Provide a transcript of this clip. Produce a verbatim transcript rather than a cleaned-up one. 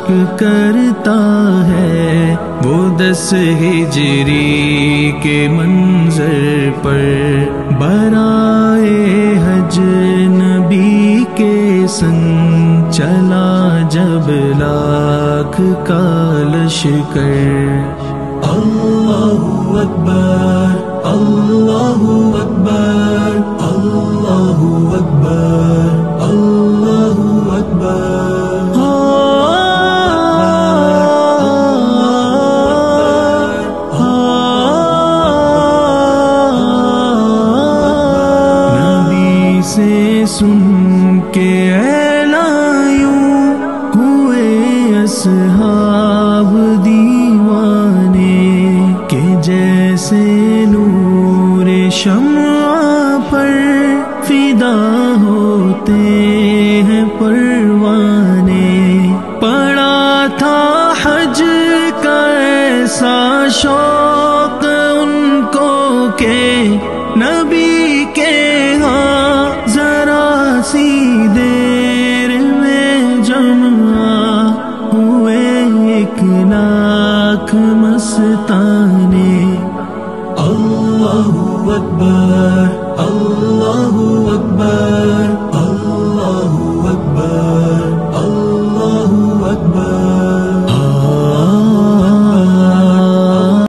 مشق کرتا ہے وہ دس ہجری کے منظر پر برائے حج نبی کے سنگ چلا جب لاکھ کا لشکر۔ اللہ اکبر اللہ اکبر اللہ اکبر اللہ اکبر۔ نبی سے سن کے اعلان یوں ہوئے اصحاب دیوانے کہ جیسے نور شمع پر فدا ہوتے ہیں پروانے۔ پڑا تھا حج کا ایسا شوق ان کو کہ نبی کے ہاں ذرا سی دیر میں جمع ہوئے ایک لاکھ مستانے۔ اللہ اکبر